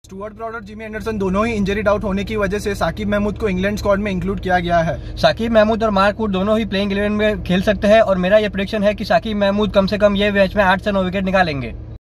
Stuart Broad और Jimmy Anderson दोनों ही इंजरीड आउट होने की वजह से साकिब महमूद को इंग्लैंड स्क्वाड में इंक्लूड किया गया है। साकिब महमूद और मार्क वुड दोनों ही प्लेइंग 11 में खेल सकते हैं और मेरा ये प्रेडिक्शन है कि साकिब महमूद कम से कम ये मैच में 8 से 9 विकेट निकालेंगे।